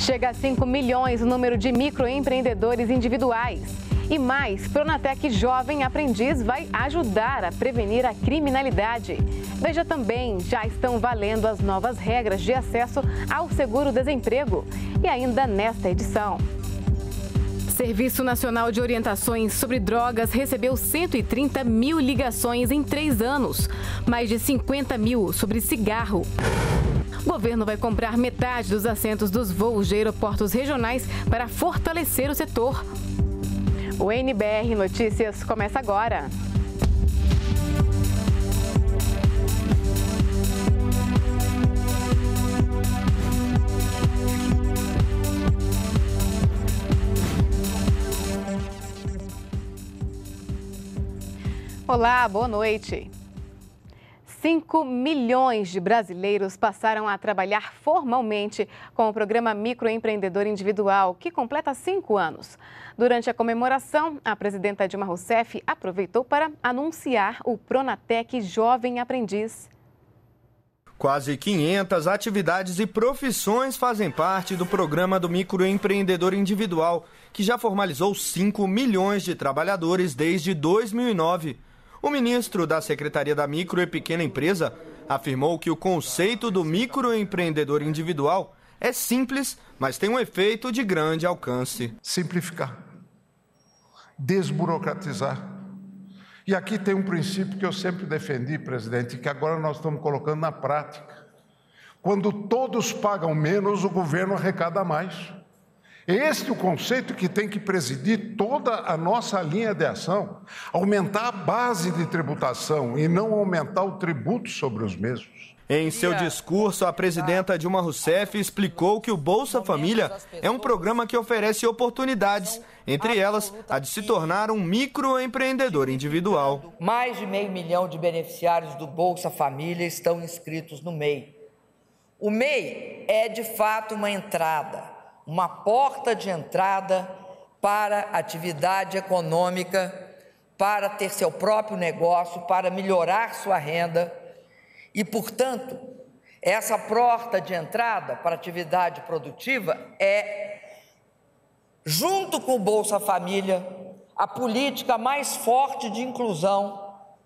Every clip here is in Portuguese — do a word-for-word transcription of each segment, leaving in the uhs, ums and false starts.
Chega a cinco milhões o número de microempreendedores individuais. E mais, Pronatec Jovem Aprendiz vai ajudar a prevenir a criminalidade. Veja também, já estão valendo as novas regras de acesso ao seguro-desemprego. E ainda nesta edição. Serviço Nacional de Orientações sobre Drogas recebeu cento e trinta mil ligações em três anos. Mais de cinquenta mil sobre cigarro. O governo vai comprar metade dos assentos dos voos de aeroportos regionais para fortalecer o setor. O N B R Notícias começa agora. Olá, boa noite. cinco milhões de brasileiros passaram a trabalhar formalmente com o programa Microempreendedor Individual, que completa cinco anos. Durante a comemoração, a presidenta Dilma Rousseff aproveitou para anunciar o Pronatec Jovem Aprendiz. Quase quinhentas atividades e profissões fazem parte do programa do Microempreendedor Individual, que já formalizou cinco milhões de trabalhadores desde dois mil e nove. O ministro da Secretaria da Micro e Pequena Empresa afirmou que o conceito do microempreendedor individual é simples, mas tem um efeito de grande alcance. Simplificar, desburocratizar. E aqui tem um princípio que eu sempre defendi, presidente, que agora nós estamos colocando na prática. Quando todos pagam menos, o governo arrecada mais. Este é o conceito que tem que presidir toda a nossa linha de ação. Aumentar a base de tributação e não aumentar o tributo sobre os mesmos. Em seu discurso, a presidenta Dilma Rousseff explicou que o Bolsa Família é um programa que oferece oportunidades, entre elas a de se tornar um microempreendedor individual. Mais de meio milhão de beneficiários do Bolsa Família estão inscritos no M E I. O M E I é, de fato, uma entrada, uma porta de entrada para atividade econômica, para ter seu próprio negócio, para melhorar sua renda. E, portanto, essa porta de entrada para a atividade produtiva é, junto com o Bolsa Família, a política mais forte de inclusão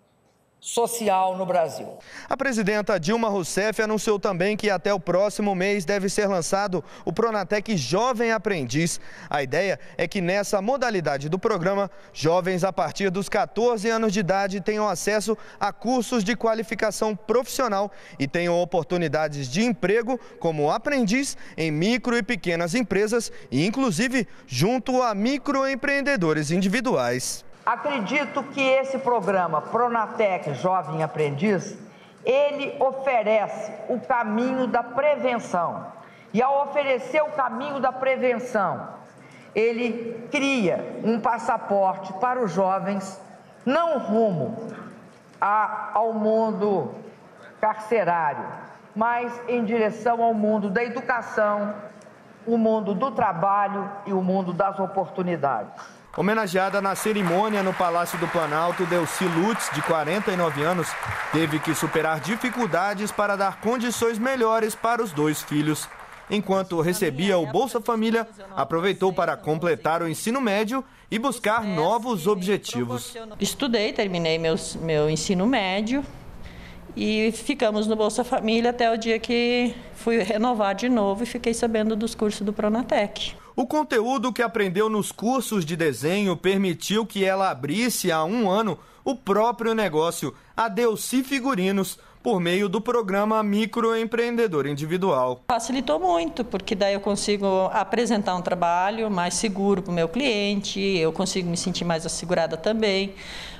social no Brasil. A presidenta Dilma Rousseff anunciou também que até o próximo mês deve ser lançado o Pronatec Jovem Aprendiz. A ideia é que nessa modalidade do programa, jovens a partir dos quatorze anos de idade tenham acesso a cursos de qualificação profissional e tenham oportunidades de emprego como aprendiz em micro e pequenas empresas e, inclusive, junto a microempreendedores individuais. Acredito que esse programa Pronatec Jovem Aprendiz, ele oferece o caminho da prevenção. E ao oferecer o caminho da prevenção, ele cria um passaporte para os jovens, não rumo a, ao mundo carcerário, mas em direção ao mundo da educação, o mundo do trabalho e o mundo das oportunidades. Homenageada na cerimônia no Palácio do Planalto, Delcy Lutz, de quarenta e nove anos, teve que superar dificuldades para dar condições melhores para os dois filhos. Enquanto recebia o Bolsa Família, aproveitou para completar o ensino médio e buscar novos objetivos. Estudei, terminei meus, meu ensino médio e ficamos no Bolsa Família até o dia que fui renovar de novo e fiquei sabendo dos cursos do Pronatec. O conteúdo que aprendeu nos cursos de desenho permitiu que ela abrisse há um ano o próprio negócio, a Delcy Figurinos, por meio do programa Microempreendedor Individual. Facilitou muito, porque daí eu consigo apresentar um trabalho mais seguro para o meu cliente, eu consigo me sentir mais assegurada também,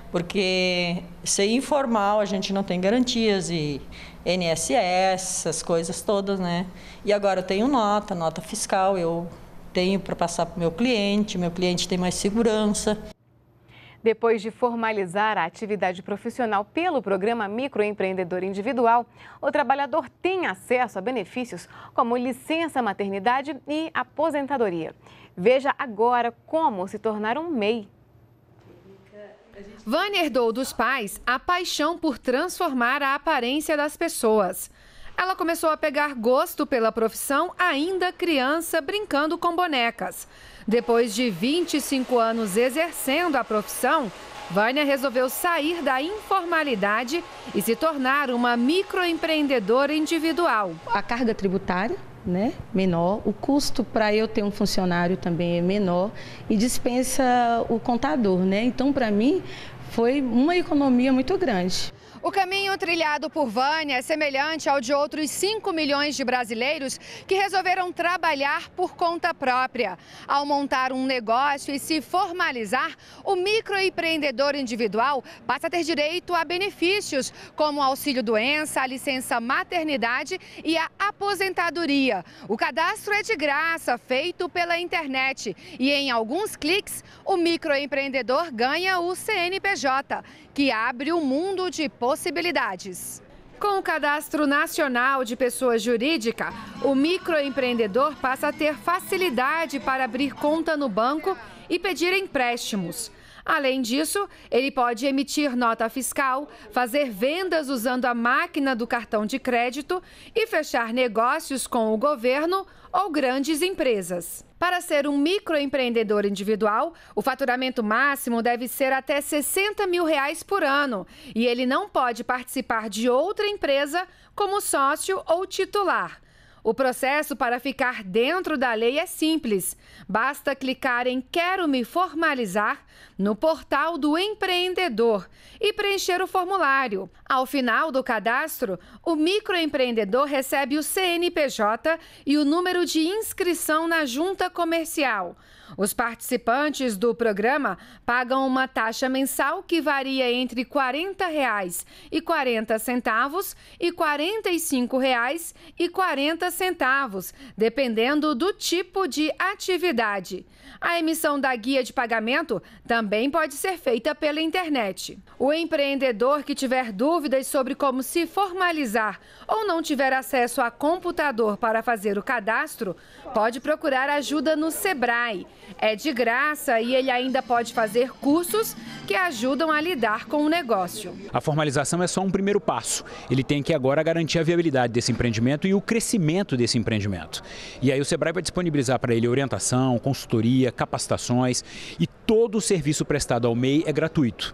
porque ser informal a gente não tem garantias e I N S S, essas coisas todas, né? E agora eu tenho nota, nota fiscal, eu tenho para passar para o meu cliente, meu cliente tem mais segurança. Depois de formalizar a atividade profissional pelo programa Microempreendedor Individual, o trabalhador tem acesso a benefícios como licença maternidade e aposentadoria. Veja agora como se tornar um M E I. Vânia herdou dos pais a paixão por transformar a aparência das pessoas. Ela começou a pegar gosto pela profissão ainda criança, brincando com bonecas. Depois de vinte e cinco anos exercendo a profissão, Vânia resolveu sair da informalidade e se tornar uma microempreendedora individual. A carga tributária, né, menor, o custo para eu ter um funcionário também é menor e dispensa o contador, né? Então, para mim, foi uma economia muito grande. O caminho trilhado por Vânia é semelhante ao de outros cinco milhões de brasileiros que resolveram trabalhar por conta própria. Ao montar um negócio e se formalizar, o microempreendedor individual passa a ter direito a benefícios, como auxílio-doença, a licença maternidade e a aposentadoria. O cadastro é de graça, feito pela internet. E em alguns cliques, o microempreendedor ganha o C N P J, que abre um mundo de possibilidades. Com o Cadastro Nacional de Pessoa Jurídica, o microempreendedor passa a ter facilidade para abrir conta no banco e pedir empréstimos. Além disso, ele pode emitir nota fiscal, fazer vendas usando a máquina do cartão de crédito e fechar negócios com o governo ou grandes empresas. Para ser um microempreendedor individual, o faturamento máximo deve ser até sessenta mil reais por ano e ele não pode participar de outra empresa como sócio ou titular. O processo para ficar dentro da lei é simples. Basta clicar em Quero me formalizar no portal do empreendedor e preencher o formulário. Ao final do cadastro, o microempreendedor recebe o C N P J e o número de inscrição na junta comercial. Os participantes do programa pagam uma taxa mensal que varia entre quarenta reais e quarenta centavos e quarenta e cinco reais e quarenta centavos, dependendo do tipo de atividade. A emissão da guia de pagamento também pode ser feita pela internet. O empreendedor que tiver dúvidas sobre como se formalizar ou não tiver acesso a computador para fazer o cadastro, pode procurar ajuda no Sebrae. É de graça e ele ainda pode fazer cursos que ajudam a lidar com o negócio. A formalização é só um primeiro passo. Ele tem que agora garantir a viabilidade desse empreendimento e o crescimento desse empreendimento. E aí o Sebrae vai disponibilizar para ele orientação, consultoria, capacitações e todo o serviço prestado ao M E I é gratuito.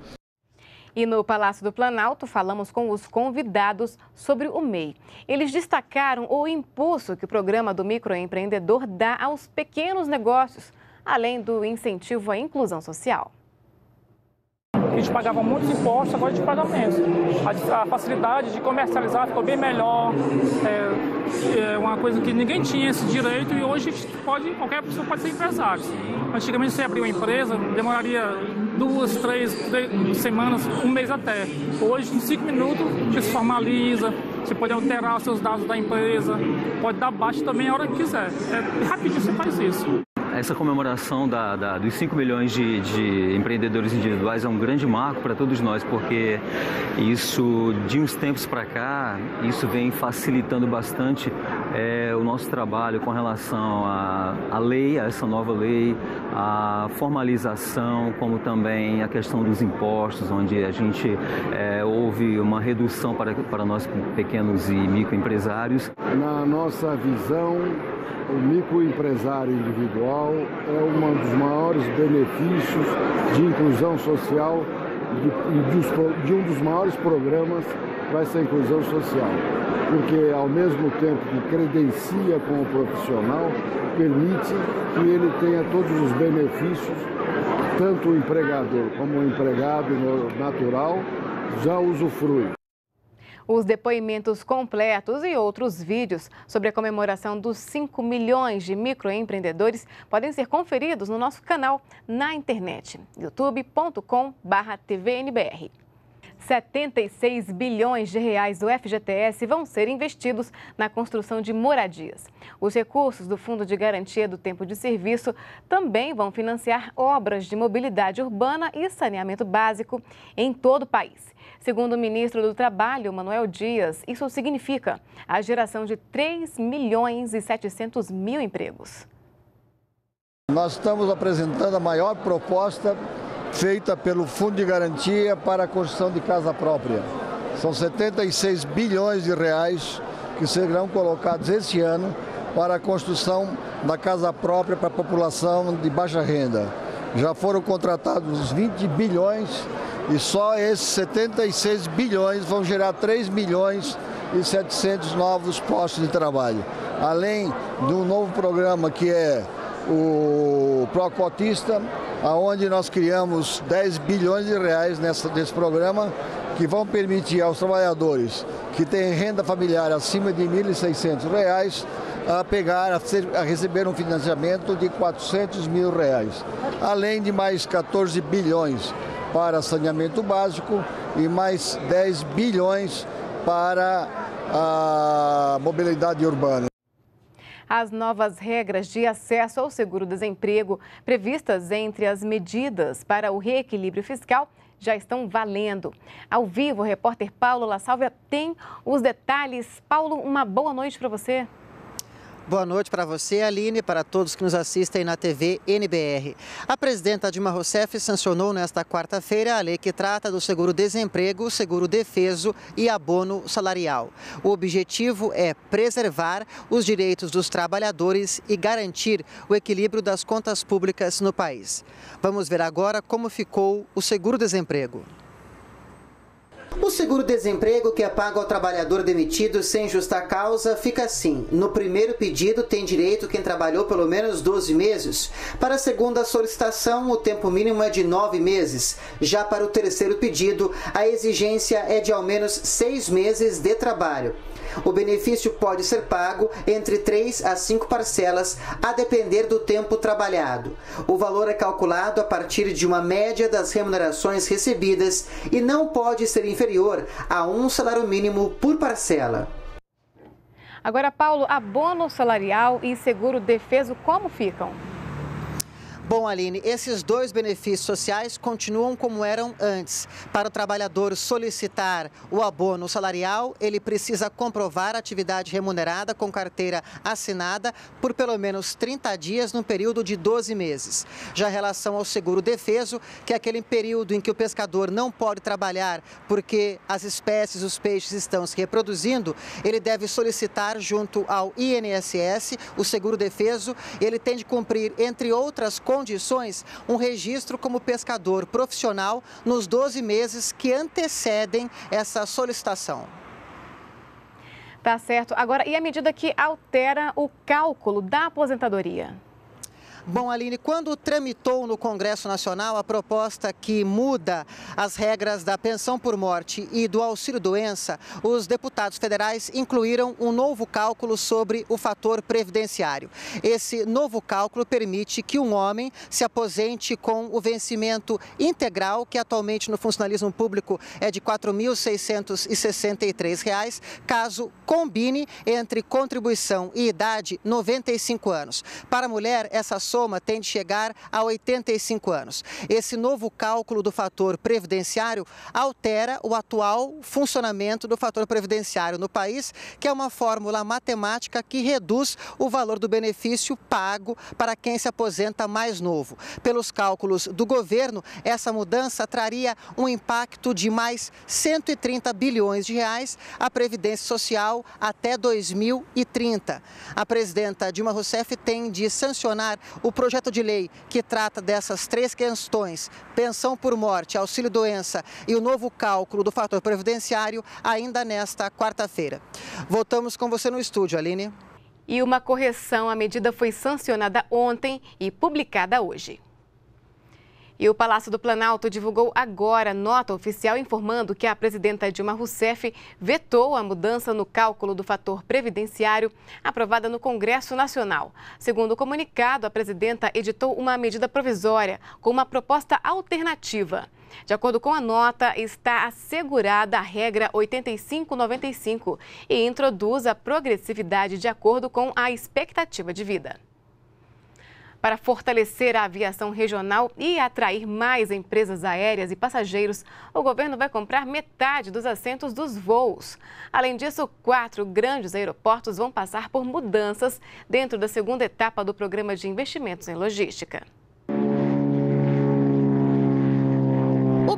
E no Palácio do Planalto, falamos com os convidados sobre o M E I. Eles destacaram o impulso que o programa do microempreendedor dá aos pequenos negócios, além do incentivo à inclusão social. A gente pagava muitos impostos, agora a gente paga menos. A, a facilidade de comercializar ficou bem melhor. É, é uma coisa que ninguém tinha esse direito e hoje pode, qualquer pessoa pode ser empresário. Antigamente, você abrir uma empresa, demoraria duas, três, três semanas, um mês até. Hoje, em cinco minutos, você se formaliza, você pode alterar os seus dados da empresa, pode dar baixa também a hora que quiser. É rapidinho você faz isso. Essa comemoração da, da, dos cinco milhões de, de empreendedores individuais é um grande marco para todos nós, porque isso, de uns tempos para cá, isso vem facilitando bastante é, o nosso trabalho com relação à, à lei, a essa nova lei, a formalização, como também a questão dos impostos, onde a gente é, houve uma redução para, para nós pequenos e microempresários. Na nossa visão, o microempresário individual é um dos maiores benefícios de inclusão social e de um dos maiores programas vai ser a inclusão social, porque ao mesmo tempo que credencia com o profissional, permite que ele tenha todos os benefícios, tanto o empregador como o empregado natural já usufrui. Os depoimentos completos e outros vídeos sobre a comemoração dos cinco milhões de microempreendedores podem ser conferidos no nosso canal na internet, youtube ponto com barra T V N B R. setenta e seis bilhões de reais do F G T S vão ser investidos na construção de moradias. Os recursos do Fundo de Garantia do Tempo de Serviço também vão financiar obras de mobilidade urbana e saneamento básico em todo o país. Segundo o ministro do Trabalho, Manuel Dias, isso significa a geração de três milhões e setecentos mil empregos. Nós estamos apresentando a maior proposta feita pelo Fundo de Garantia para a construção de casa própria. São setenta e seis bilhões de reais que serão colocados esse ano para a construção da casa própria para a população de baixa renda. Já foram contratados vinte bilhões e só esses setenta e seis bilhões vão gerar três milhões e setecentos novos postos de trabalho. Além do novo programa que é o Procotista, onde nós criamos dez bilhões de reais nessa, nesse programa, que vão permitir aos trabalhadores que têm renda familiar acima de mil e seiscentos reais a pegar, a, ser, a receber um financiamento de quatrocentos mil reais. Além de mais quatorze bilhões para saneamento básico e mais dez bilhões para a mobilidade urbana. As novas regras de acesso ao seguro-desemprego previstas entre as medidas para o reequilíbrio fiscal já estão valendo. Ao vivo, o repórter Paulo La Sálvia tem os detalhes. Paulo, uma boa noite para você. Boa noite para você, Aline, e para todos que nos assistem na T V N B R. A presidenta Dilma Rousseff sancionou nesta quarta-feira a lei que trata do seguro-desemprego, seguro-defeso e abono salarial. O objetivo é preservar os direitos dos trabalhadores e garantir o equilíbrio das contas públicas no país. Vamos ver agora como ficou o seguro-desemprego. O seguro-desemprego, que é pago ao trabalhador demitido sem justa causa, fica assim. No primeiro pedido, tem direito quem trabalhou pelo menos doze meses. Para a segunda solicitação, o tempo mínimo é de nove meses. Já para o terceiro pedido, a exigência é de ao menos seis meses de trabalho. O benefício pode ser pago entre três a cinco parcelas, a depender do tempo trabalhado. O valor é calculado a partir de uma média das remunerações recebidas e não pode ser inferior a um salário mínimo por parcela. Agora, Paulo, abono salarial e seguro-defeso como ficam? Bom, Aline, esses dois benefícios sociais continuam como eram antes. Para o trabalhador solicitar o abono salarial, ele precisa comprovar a atividade remunerada com carteira assinada por pelo menos trinta dias no período de doze meses. Já em relação ao seguro-defeso, que é aquele período em que o pescador não pode trabalhar porque as espécies, os peixes estão se reproduzindo, ele deve solicitar junto ao I N S S o seguro-defeso. Ele tem de cumprir, entre outras condições, condições, um registro como pescador profissional nos doze meses que antecedem essa solicitação. Tá certo. Agora, e a medida que altera o cálculo da aposentadoria? Bom, Aline, quando tramitou no Congresso Nacional a proposta que muda as regras da pensão por morte e do auxílio-doença, os deputados federais incluíram um novo cálculo sobre o fator previdenciário. Esse novo cálculo permite que um homem se aposente com o vencimento integral, que atualmente no funcionalismo público é de quatro mil seiscentos e sessenta e três reais, caso combine entre contribuição e idade noventa e cinco anos. Para a mulher, essa soma tem de chegar a oitenta e cinco anos. Esse novo cálculo do fator previdenciário altera o atual funcionamento do fator previdenciário no país, que é uma fórmula matemática que reduz o valor do benefício pago para quem se aposenta mais novo. Pelos cálculos do governo, essa mudança traria um impacto de mais cento e trinta bilhões de reais à Previdência Social até dois mil e trinta. A presidenta Dilma Rousseff tem de sancionar o projeto de lei que trata dessas três questões, pensão por morte, auxílio-doença e o novo cálculo do fator previdenciário, ainda nesta quarta-feira. Voltamos com você no estúdio, Aline. E uma correção, a medida foi sancionada ontem e publicada hoje. E o Palácio do Planalto divulgou agora nota oficial informando que a presidenta Dilma Rousseff vetou a mudança no cálculo do fator previdenciário aprovada no Congresso Nacional. Segundo o comunicado, a presidenta editou uma medida provisória com uma proposta alternativa. De acordo com a nota, está assegurada a regra oitenta e cinco noventa e cinco e introduz a progressividade de acordo com a expectativa de vida. Para fortalecer a aviação regional e atrair mais empresas aéreas e passageiros, o governo vai comprar metade dos assentos dos voos. Além disso, quatro grandes aeroportos vão passar por mudanças dentro da segunda etapa do programa de investimentos em logística. O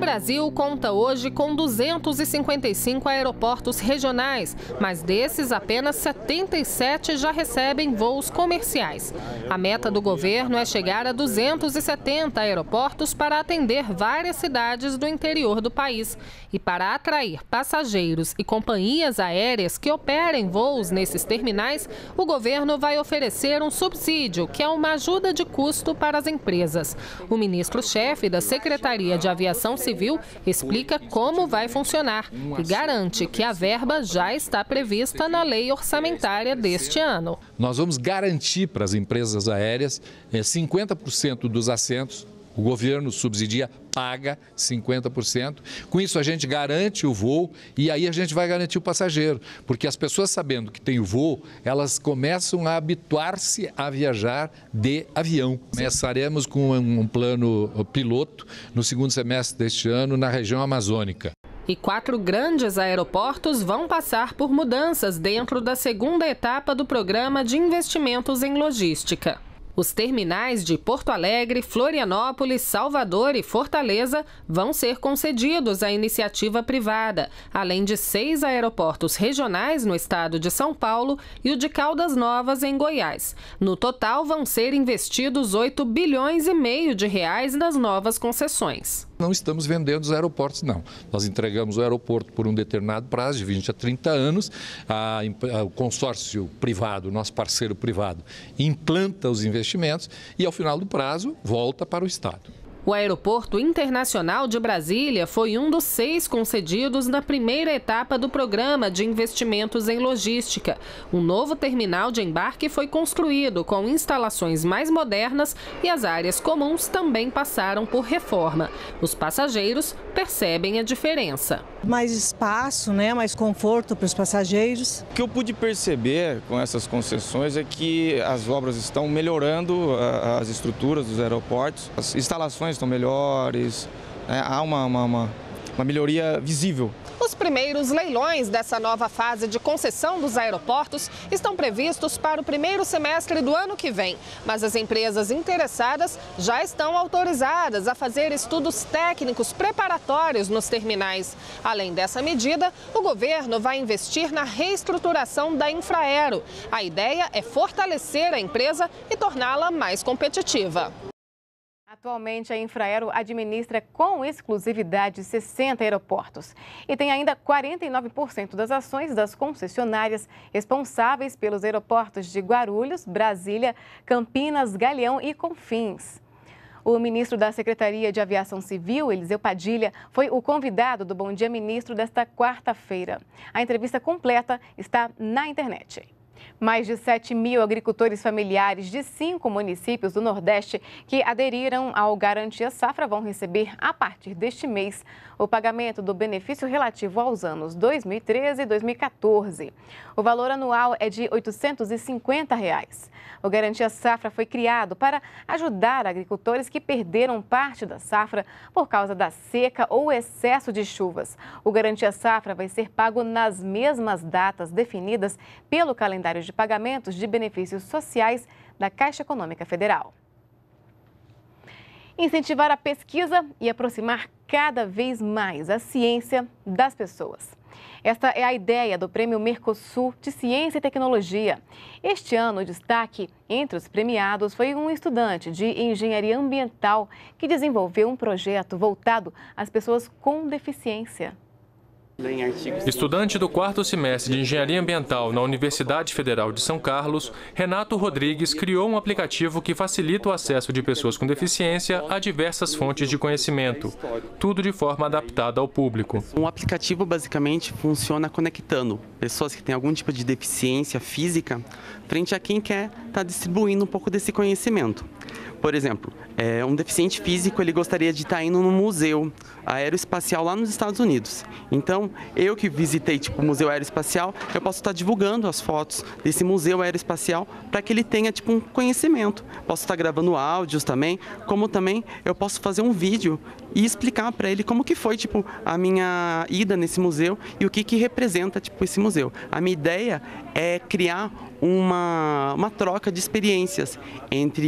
Brasil conta hoje com duzentos e cinquenta e cinco aeroportos regionais, mas desses apenas setenta e sete já recebem voos comerciais. A meta do governo é chegar a duzentos e setenta aeroportos para atender várias cidades do interior do país. E para atrair passageiros e companhias aéreas que operem voos nesses terminais, o governo vai oferecer um subsídio, que é uma ajuda de custo para as empresas. O ministro-chefe da Secretaria de Aviação Civil explica como vai funcionar e garante que a verba já está prevista na lei orçamentária deste ano. Nós vamos garantir para as empresas aéreas cinquenta por cento dos assentos. O governo subsidia, paga cinquenta por cento. Com isso, a gente garante o voo e aí a gente vai garantir o passageiro. Porque as pessoas, sabendo que tem o voo, elas começam a habituar-se a viajar de avião. Começaremos com um plano piloto no segundo semestre deste ano na região amazônica. E quatro grandes aeroportos vão passar por mudanças dentro da segunda etapa do programa de investimentos em logística. Os terminais de Porto Alegre, Florianópolis, Salvador e Fortaleza vão ser concedidos à iniciativa privada, além de seis aeroportos regionais no estado de São Paulo e o de Caldas Novas, em Goiás. No total, vão ser investidos oito bilhões e meio de reais nas novas concessões. Não estamos vendendo os aeroportos, não. Nós entregamos o aeroporto por um determinado prazo, de vinte a trinta anos. A, a, o consórcio privado, nosso parceiro privado, implanta os investimentos e, ao final do prazo, volta para o Estado. O Aeroporto Internacional de Brasília foi um dos seis concedidos na primeira etapa do programa de investimentos em logística. Um novo terminal de embarque foi construído com instalações mais modernas e as áreas comuns também passaram por reforma. Os passageiros percebem a diferença. Mais espaço, né? Mais conforto para os passageiros. O que eu pude perceber com essas concessões é que as obras estão melhorando as estruturas dos aeroportos, as instalações estão melhores, né? Há uma, uma, uma, uma melhoria visível. Os primeiros leilões dessa nova fase de concessão dos aeroportos estão previstos para o primeiro semestre do ano que vem, mas as empresas interessadas já estão autorizadas a fazer estudos técnicos preparatórios nos terminais. Além dessa medida, o governo vai investir na reestruturação da Infraero. A ideia é fortalecer a empresa e torná-la mais competitiva. Atualmente, a Infraero administra com exclusividade sessenta aeroportos e tem ainda quarenta e nove por cento das ações das concessionárias responsáveis pelos aeroportos de Guarulhos, Brasília, Campinas, Galeão e Confins. O ministro da Secretaria de Aviação Civil, Eliseu Padilha, foi o convidado do Bom Dia Ministro desta quarta-feira. A entrevista completa está na internet. Mais de sete mil agricultores familiares de cinco municípios do Nordeste que aderiram ao Garantia Safra vão receber, a partir deste mês, o pagamento do benefício relativo aos anos dois mil e treze e dois mil e quatorze. O valor anual é de oitocentos e cinquenta reais. O Garantia Safra foi criado para ajudar agricultores que perderam parte da safra por causa da seca ou excesso de chuvas. O Garantia Safra vai ser pago nas mesmas datas definidas pelo calendário de pagamentos de benefícios sociais da Caixa Econômica Federal. Incentivar a pesquisa e aproximar cada vez mais a ciência das pessoas. Esta é a ideia do Prêmio Mercosul de Ciência e Tecnologia. Este ano, o destaque entre os premiados foi um estudante de engenharia ambiental que desenvolveu um projeto voltado às pessoas com deficiência. Estudante do quarto semestre de Engenharia Ambiental na Universidade Federal de São Carlos, Renato Rodrigues criou um aplicativo que facilita o acesso de pessoas com deficiência a diversas fontes de conhecimento, tudo de forma adaptada ao público. O aplicativo basicamente funciona conectando pessoas que têm algum tipo de deficiência física frente a quem quer estar distribuindo um pouco desse conhecimento. Por exemplo, é, um deficiente físico ele gostaria de estar indo no museu aeroespacial lá nos Estados Unidos. Então, eu que visitei tipo, o Museu Aeroespacial, eu posso estar divulgando as fotos desse museu aeroespacial para que ele tenha tipo, um conhecimento. Posso estar gravando áudios também, como também eu posso fazer um vídeo e explicar para ele como que foi tipo, a minha ida nesse museu e o que, que representa tipo, esse museu. A minha ideia é criar uma, uma troca de experiências entre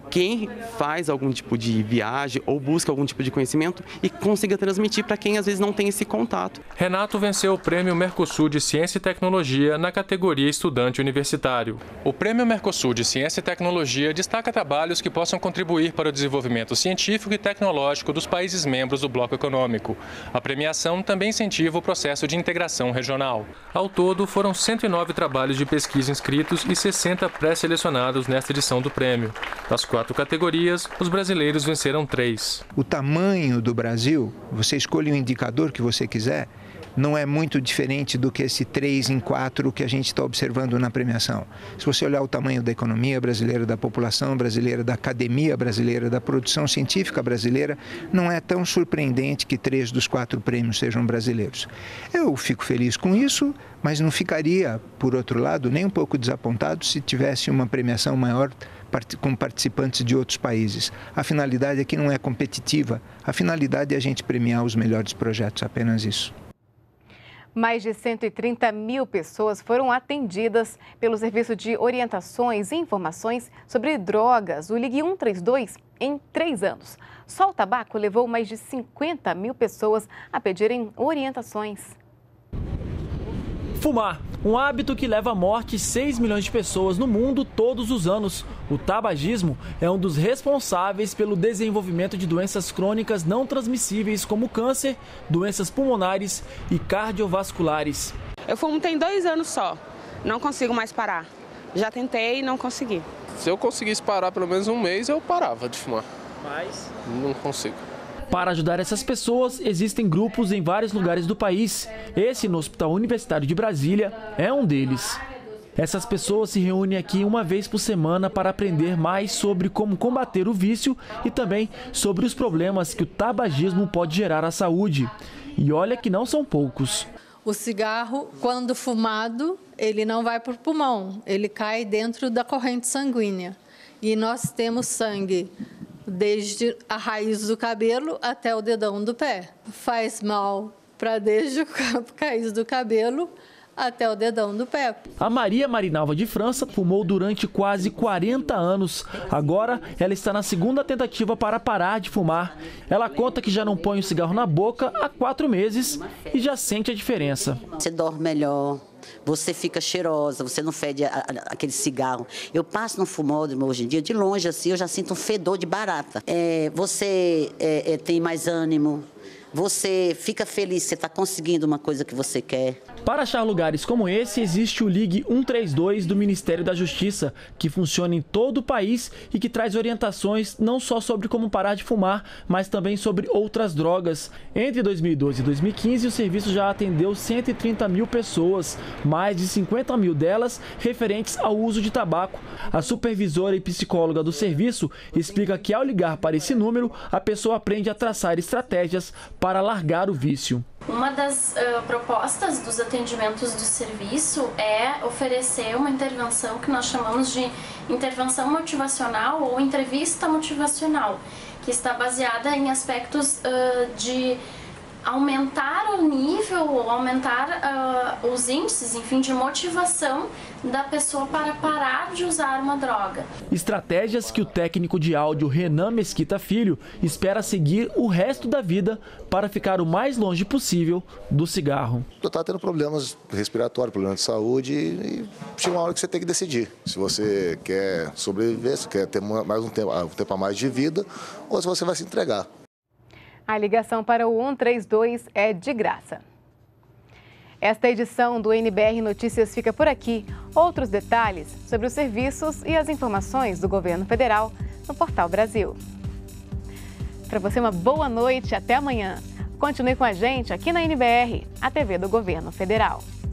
quem faz algum tipo de viagem ou busca algum tipo de conhecimento e consiga transmitir para quem às vezes não tem esse contato. Renato venceu o Prêmio Mercosul de Ciência e Tecnologia na categoria Estudante Universitário. O Prêmio Mercosul de Ciência e Tecnologia destaca trabalhos que possam contribuir para o desenvolvimento científico e tecnológico dos países membros do Bloco Econômico. A premiação também incentiva o processo de integração regional. Ao todo, foram cento e nove trabalhos de pesquisa inscritos e sessenta pré-selecionados nesta edição do prêmio. Das quatro categorias, os brasileiros venceram três. O tamanho do Brasil, você escolhe o indicador que você quiser, não é muito diferente do que esse três em quatro que a gente está observando na premiação. Se você olhar o tamanho da economia brasileira, da população brasileira, da academia brasileira, da produção científica brasileira, não é tão surpreendente que três dos quatro prêmios sejam brasileiros. Eu fico feliz com isso, mas não ficaria, por outro lado, nem um pouco desapontado se tivesse uma premiação maior com participantes de outros países. A finalidade aqui não é competitiva, a finalidade é a gente premiar os melhores projetos, apenas isso. Mais de cento e trinta mil pessoas foram atendidas pelo Serviço de Orientações e Informações sobre Drogas, o Ligue cento e trinta e dois, em três anos. Só o tabaco levou mais de cinquenta mil pessoas a pedirem orientações. Fumar, um hábito que leva à morte seis milhões de pessoas no mundo todos os anos. O tabagismo é um dos responsáveis pelo desenvolvimento de doenças crônicas não transmissíveis como câncer, doenças pulmonares e cardiovasculares. Eu fumo tem dois anos só, não consigo mais parar. Já tentei e não consegui. Se eu conseguisse parar pelo menos um mês, eu parava de fumar. Mas não consigo. Para ajudar essas pessoas, existem grupos em vários lugares do país. Esse, no Hospital Universitário de Brasília, é um deles. Essas pessoas se reúnem aqui uma vez por semana para aprender mais sobre como combater o vício e também sobre os problemas que o tabagismo pode gerar à saúde. E olha que não são poucos. O cigarro, quando fumado, ele não vai para o pulmão, ele cai dentro da corrente sanguínea. E nós temos sangue desde a raiz do cabelo até o dedão do pé. Faz mal para desde a raiz do cabelo até o dedão do pé. A Maria Marinalva de França fumou durante quase quarenta anos. Agora, ela está na segunda tentativa para parar de fumar. Ela conta que já não põe o cigarro na boca há quatro meses e já sente a diferença. Você dorme melhor. Você fica cheirosa, você não fede a, a, aquele cigarro. Eu passo no fumódromo hoje em dia, de longe assim, eu já sinto um fedor de barata. É, você é, é, tem mais ânimo, você fica feliz, você está conseguindo uma coisa que você quer. Para achar lugares como esse, existe o Ligue cento e trinta e dois do Ministério da Justiça, que funciona em todo o país e que traz orientações não só sobre como parar de fumar, mas também sobre outras drogas. Entre dois mil e doze e dois mil e quinze, o serviço já atendeu cento e trinta mil pessoas, mais de cinquenta mil delas referentes ao uso de tabaco. A supervisora e psicóloga do serviço explica que ao ligar para esse número, a pessoa aprende a traçar estratégias para largar o vício. Uma das uh, propostas dos atendimentos do serviço é oferecer uma intervenção que nós chamamos de intervenção motivacional ou entrevista motivacional, que está baseada em aspectos uh, de aumentar o nível ou aumentar uh, os índices, enfim, de motivação da pessoa para parar de usar uma droga. Estratégias que o técnico de áudio Renan Mesquita Filho espera seguir o resto da vida para ficar o mais longe possível do cigarro. Tu está tendo problemas respiratórios, problemas de saúde e chega uma hora que você tem que decidir se você quer sobreviver, se quer ter mais um tempo, um tempo a mais de vida ou se você vai se entregar. A ligação para o cento e trinta e dois é de graça. Esta edição do N B R Notícias fica por aqui. Outros detalhes sobre os serviços e as informações do governo federal no Portal Brasil. Para você, uma boa noite e até amanhã. Continue com a gente aqui na N B R, a T V do Governo Federal.